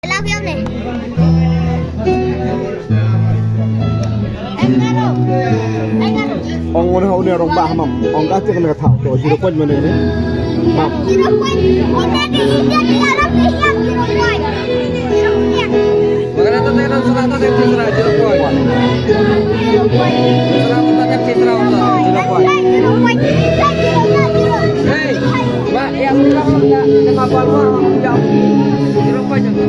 love you nih. Ông muốn hậu nè rong bạc mầm, ông đã chơi cái thảo tổ chỉ được quên mà này đấy. Chỉ được quên, ông đã đi đi là lắm đi nhá, chỉ được quên. Makanya tadi kan serah tadi citra jeruk boy. Serah tadi citra untuk jeruk boy. Hei, mbak yang bilang enggak kenapa lu jauh jeruk boy jangan.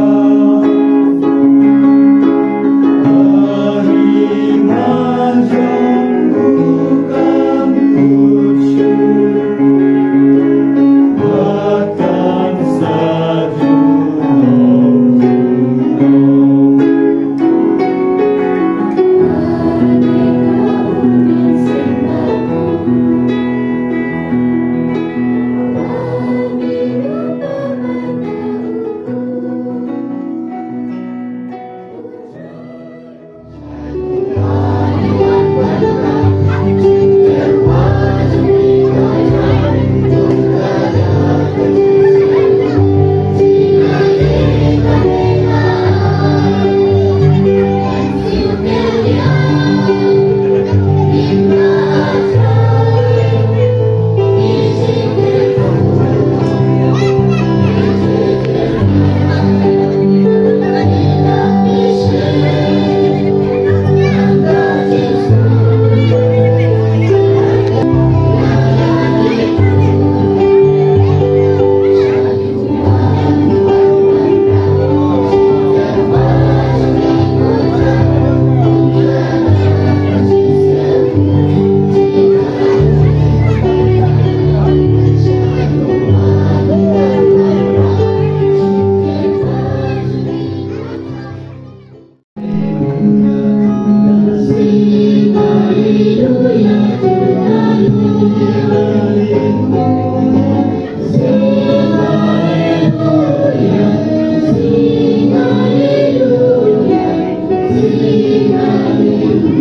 Maria. Thank you.